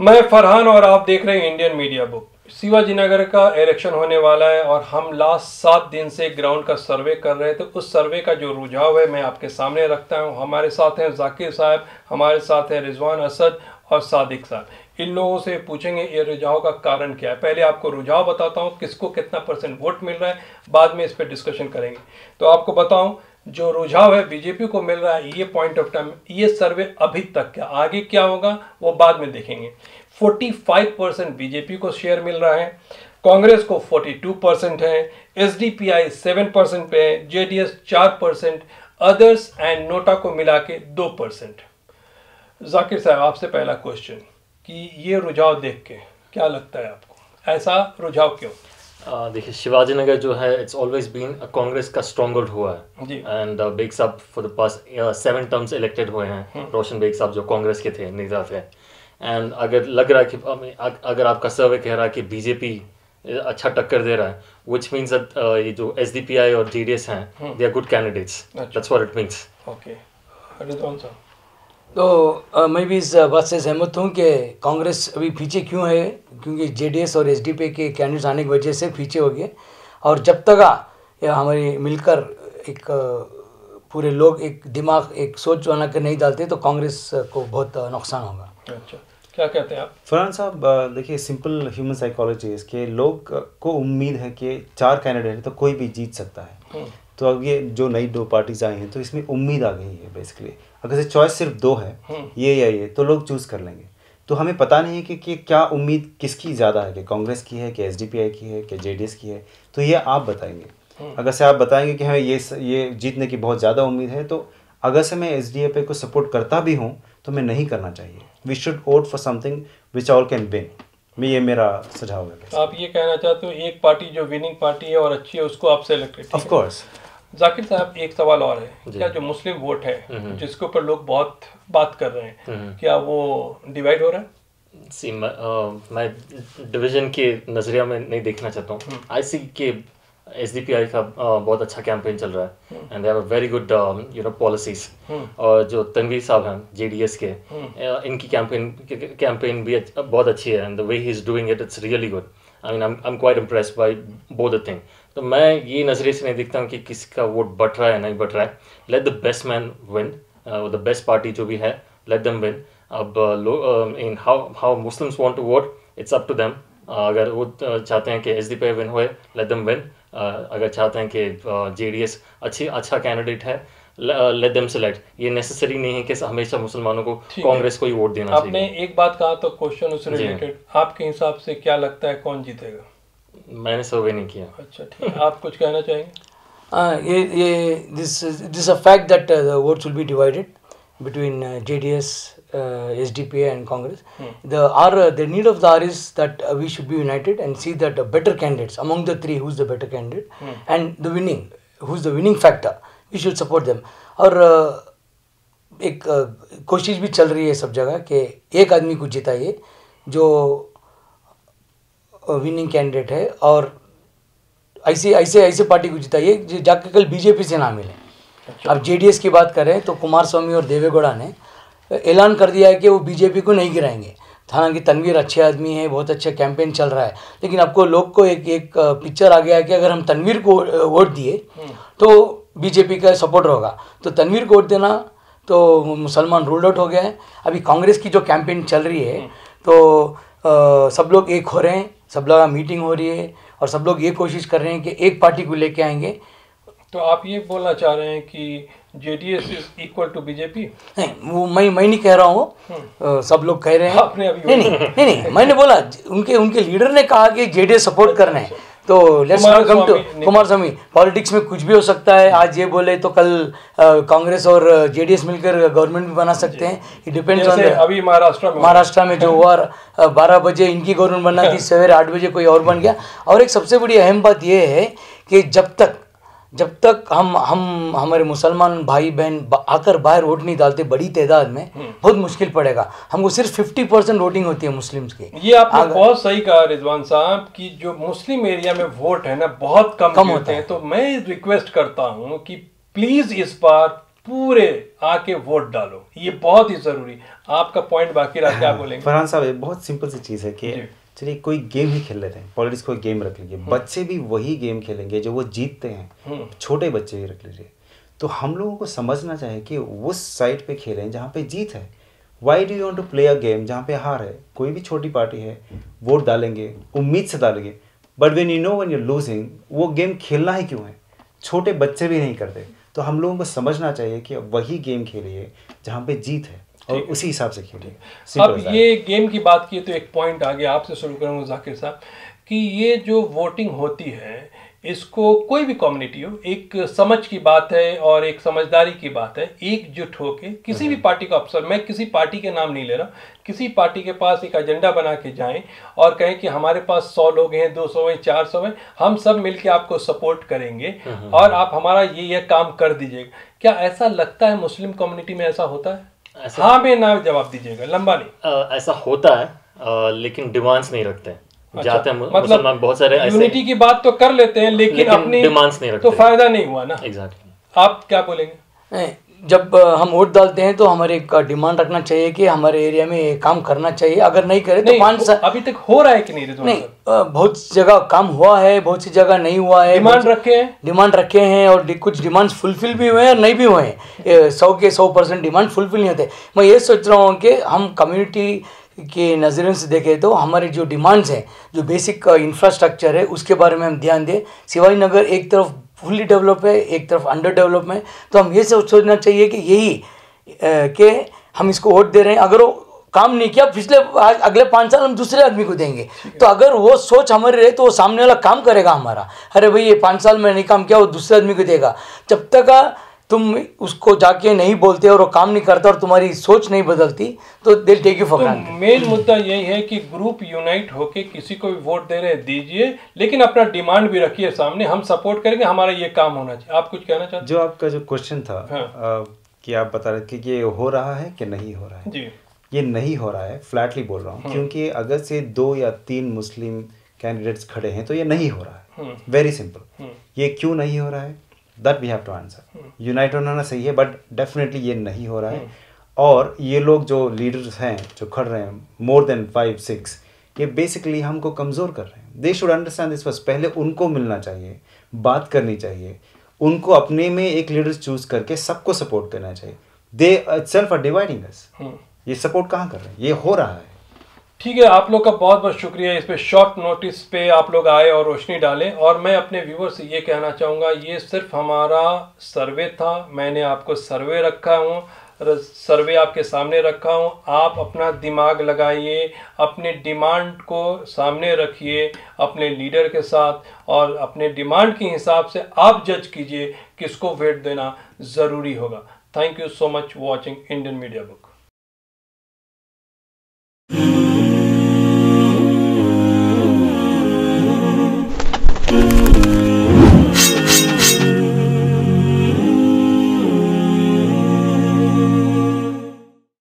मैं फरहान और आप देख रहे हैं इंडियन मीडिया बुक। शिवाजीनगर का इलेक्शन होने वाला है और हम लास्ट 7 दिन से ग्राउंड का सर्वे कर रहे थे। उस सर्वे का जो रुझाव है मैं आपके सामने रखता हूं। हमारे साथ हैं जाकिर साहब, हमारे साथ हैं रिजवान असद और सादिक साहब। इन लोगों से पूछेंगे ये रुझाव का कारण क्या है। पहले आपको रुझाव बताता हूँ, किसको कितना % वोट मिल रहा है, बाद में इस पर डिस्कशन करेंगे। तो आपको बताऊं, जो रुझाव है बीजेपी को मिल रहा है, ये पॉइंट ऑफ टाइम, ये सर्वे अभी तक क्या, आगे क्या होगा वो बाद में देखेंगे। 45% बीजेपी को शेयर मिल रहा है, कांग्रेस को 42% है, एसडीपीआई 7% पे है, जेडीएस 4%, अदर्स एंड नोटा को मिला के 2%। जाकिर साहब, आपसे पहला क्वेश्चन कि ये रुझाव देख के क्या लगता है आपको, ऐसा रुझाव क्यों? देखिए, शिवाजीनगर जो है इट्स ऑलवेज बीन कांग्रेस का स्ट्रॉन्ग होल्ड हुआ है एंड बेग साहब for the past 7 terms elected हुए हैं। रोशन बेग साहब जो कांग्रेस के थे, नेता थे, एंड अगर लग रहा है कि अगर आपका सर्वे कह रहा है कि बीजेपी अच्छा टक्कर दे रहा है, व्हिच मींस दैट ये जो एसडीपीआई और जेडीएस हैं they are good candidates, that's what it means. Okay, Rizwan साहब। तो मैं भी इस बात से सहमत हूँ कि कांग्रेस अभी पीछे क्यों है, क्योंकि जेडीएस और एसडीपी के कैंडिडेट्स आने की वजह से पीछे हो गए। और जब तक हमारे मिलकर एक पूरे लोग एक दिमाग, एक सोच बना कर नहीं डालते तो कांग्रेस को बहुत नुकसान होगा। अच्छा, क्या कहते हैं आप? फरहान साहब, देखिए सिंपल ह्यूमन साइकोलॉजी है इसके। लोग को उम्मीद है कि 4 कैंडिडेट है तो कोई भी जीत सकता है। तो अब ये जो नई 2 पार्टीज आई हैं तो इसमें उम्मीद आ गई है बेसिकली। अगर से चॉइस सिर्फ 2 है, ये या ये, तो लोग चूज़ कर लेंगे। तो हमें पता नहीं है कि क्या उम्मीद किसकी ज़्यादा है, कि कांग्रेस की है, कि एसडीपीआई की है, कि जेडीएस की है। तो ये आप बताएंगे। अगर से आप बताएंगे कि हमें ये जीतने की बहुत ज़्यादा उम्मीद है, तो अगर से मैं एसडीपीआई को सपोर्ट करता भी हूँ तो मैं नहीं करना चाहिए। We should vote for something which all can win. ये मेरा सुझाव है। आप ये कहना चाहते हो एक पार्टी जो विनिंग पार्टी है और अच्छी है उसको आप सेलेक्ट करें? Of course. जाकिर साहब, एक सवाल और है, क्या जो मुस्लिम वोट है जिसके ऊपर लोग बहुत बात कर रहे हैं, क्या वो डिवाइड हो रहा है? सी मैं डिवीजन के नजरिया में नहीं देखना चाहता हूँ। आई सी के एसडीपीआई का बहुत अच्छा कैंपेन चल रहा है and they have a very good policies. और जो तनवीर साहब हैं जेडीएस के, इनकी कैंपेन भी बहुत अच्छी है and the way he is doing it, it's really good. I mean I am quite impressed by both the thing. तो मैं ये नज़रिए से नहीं देखता हूँ कि किसका वोट बढ़ रहा है नहीं बढ़ रहा है। Let the best man win, the best party जो भी है, लेट देम विन। अब in how Muslims want to vote, it's up to them. अगर वो चाहते हैं कि एसडीपीआई विन होए, लेट देम विन। अगर चाहते हैं कि जेडीएस अच्छा कैंडिडेट है, लेट देम सेलेक्ट। ये नेसेसरी नहीं है कि हमेशा मुसलमानों को कांग्रेस को ही वोट देना चाहिए। आपने एक बात कहा तो क्वेश्चन उससे रिलेटेड, आपके हिसाब से क्या लगता है कौन जीतेगा? मैंने सर्वे नहीं किया। अच्छा, ठीक। आप कुछ कहना चाहेंगे? This a fact that the votes will be divided between JDS, SDPA and Congress. The need of the hour is that we should be united and see that better candidates among the 3, who's the better candidate and who's the winning factor, we should support them. और एक कोशिश भी चल रही है सब जगह कि एक आदमी को जिताइए जो विनिंग कैंडिडेट है, और ऐसे पार्टी को जिताइए जो जाके कल बीजेपी से ना मिले। अब जेडीएस की बात करें तो कुमार स्वामी और देवेगौड़ा ने ऐलान कर दिया है कि वो बीजेपी को नहीं गिराएंगे। हालांकि तनवीर अच्छे आदमी है, बहुत अच्छा कैंपेन चल रहा है, लेकिन आपको लोग को एक पिक्चर आ गया है कि अगर हम तनवीर को वोट दिए तो बीजेपी का सपोर्ट होगा, तो तनवीर को वोट देना तो मुसलमान रूल्ड आउट हो गया है। अभी कांग्रेस की जो कैंपेन चल रही है तो सब लोग एक हो रहे हैं, सब लोग मीटिंग हो रही है और सब लोग ये कोशिश कर रहे हैं कि एक पार्टी को लेके आएंगे। तो आप ये बोलना चाह रहे हैं कि JDS is equal to BJP? नहीं, वो मैं नहीं कह रहा हूँ, सब लोग कह रहे हैं। आपने अभी नहीं, मैंने बोला उनके लीडर ने कहा कि जेडीएस सपोर्ट करना है, तो let's not come to Kumaraswamy. Politics में कुछ भी हो सकता है, आज ये बोले तो कल कांग्रेस और जेडीएस मिलकर गवर्नमेंट भी बना सकते हैं। It depends on. अभी महाराष्ट्र में जो हुआ 12 बजे इनकी गवर्नमेंट बनना थी, सवेरे 8 बजे कोई और बन गया। और एक सबसे बड़ी अहम बात यह है कि जब तक हम हमारे मुसलमान भाई बहन आकर बाहर वोट नहीं डालते बड़ी तादाद में, बहुत मुश्किल पड़ेगा। हमको सिर्फ 50% वोटिंग होती है मुस्लिम्स की। ये आपने बहुत सही कहा रिजवान साहब कि जो मुस्लिम एरिया में वोट है ना बहुत कम होते हैं। तो मैं रिक्वेस्ट करता हूं कि प्लीज इस बार पूरे आके वोट डालो, ये बहुत ही जरूरी। आपका पॉइंट बाकी रह क्या बोलेंगे? फरहान साहब, ये बहुत सिंपल सी चीज़ है कि जी। चलिए कोई गेम ही खेल लेते हैं, पॉलिटिक्स कोई गेम रख लीजिए, बच्चे भी वही गेम खेलेंगे जो वो जीतते हैं, छोटे बच्चे ही रख लीजिए। तो हम लोगों को समझना चाहिए कि उस साइड पे खेलें जहाँ पे जीत है। Why do you want to play a game जहाँ पे हार है? कोई भी छोटी पार्टी है, वोट डालेंगे, उम्मीद से डालेंगे, but when you know when you are losing, वो गेम खेलना ही क्यों है? छोटे बच्चे भी नहीं करते। तो हम लोगों को समझना चाहिए कि वही गेम खेलिए जहाँ पे जीत है और उसी हिसाब से खेलिए। अब ये गेम की बात की तो एक पॉइंट आगे आपसे शुरू करूँगा जाकिर साहब, कि ये जो वोटिंग होती है इसको कोई भी कम्युनिटी हो, एक समझ की बात है और एक समझदारी की बात है, एकजुट होके किसी भी पार्टी का अफसर, मैं किसी पार्टी के नाम नहीं ले रहा, किसी पार्टी के पास एक एजेंडा बना के जाएं और कहें कि हमारे पास 100 लोग हैं, 200 हैं, 400 हैं, हम सब मिलके आपको सपोर्ट करेंगे और आप हमारा ये काम कर दीजिएगा। क्या ऐसा लगता है मुस्लिम कम्युनिटी में ऐसा होता है? हाँ में ना जवाब दीजिएगा, लंबा नहीं। ऐसा होता है, लेकिन डिमांड्स नहीं रखते। जाते हैं मतलब बहुत सारे यूनिटी की बात तो कर लेते हैं लेकिन अपनी डिमांड्स नहीं रखते, तो फायदा नहीं हुआ ना। एग्जैक्टली। आप क्या बोलेंगे? जब हम वोट डालते हैं तो हमारे एक डिमांड रखना चाहिए कि हमारे एरिया में ये काम करना चाहिए। अगर नहीं करे तो 5 साल अभी तक हो रहा है कि नहीं रिजवान नहीं, साहब? बहुत जगह काम हुआ है, बहुत सी जगह नहीं हुआ है। डिमांड रखे हैं और कुछ डिमांड्स फुलफिल भी हुए हैं और नहीं भी हुए हैं। 100 के 100% डिमांड फुलफिल नहीं होते। मैं ये सोच रहा हूँ कि हम कम्युनिटी के नज़रिए से देखें तो हमारे जो डिमांड्स हैं, जो बेसिक इंफ्रास्ट्रक्चर है, उसके बारे में हम ध्यान दें। शिवाजीनगर एक तरफ फुल्ली डेवलप है, एक तरफ अंडर डेवलप है, तो हम ये सोचना चाहिए कि यही कि हम इसको वोट दे रहे हैं, अगर वो काम नहीं किया अगले 5 साल हम दूसरे आदमी को देंगे। तो अगर वो सोच हमारी रहे तो वो सामने वाला काम करेगा हमारा। अरे भाई ये 5 साल में नहीं काम किया, वो दूसरे आदमी को देगा। जब तक तुम उसको जाके नहीं बोलते और वो काम नहीं करता और तुम्हारी सोच नहीं बदलती तो they take you for granted. Main मुद्दा यही है कि ग्रुप यूनाइट होके किसी को भी वोट दे रहे हैं दीजिए, लेकिन अपना डिमांड भी रखिए सामने, हम सपोर्ट करेंगे, हमारा ये काम होना चाहिए। आप कुछ कहना चाहते? जो आपका जो क्वेश्चन था, हाँ। कि आप बता रहे थे कि ये हो रहा है कि नहीं हो रहा है। जी। ये नहीं हो रहा है, फ्लैटली बोल रहा हूँ, क्योंकि अगर से 2 या 3 मुस्लिम कैंडिडेट्स खड़े हैं तो ये नहीं हो रहा है। Very simple. ये क्यों नहीं हो रहा है, that we have to answer. Unite होना सही है, बट डेफिनेटली ये नहीं हो रहा है। और ये लोग जो लीडर्स हैं जो खड़ रहे हैं, मोर देन 5-6, ये बेसिकली हमको कमज़ोर कर रहे हैं। They should understand this first. पहले उनको मिलना चाहिए, बात करनी चाहिए, उनको अपने में एक लीडर चूज करके सबको सपोर्ट करना चाहिए। They itself are dividing us. ये सपोर्ट कहाँ कर रहे हैं? ये हो रहा है। ठीक है, आप लोग का बहुत बहुत शुक्रिया, इस पे शॉर्ट नोटिस पे आप लोग आए और रोशनी डालें। और मैं अपने व्यूअर्स से ये कहना चाहूँगा, ये सिर्फ हमारा सर्वे था, मैंने आपको सर्वे रखा हूँ, सर्वे आपके सामने रखा हूँ। आप अपना दिमाग लगाइए, अपने डिमांड को सामने रखिए अपने लीडर के साथ, और अपने डिमांड के हिसाब से आप जज कीजिए किसको वोट देना ज़रूरी होगा। Thank you so much watching Indian media book.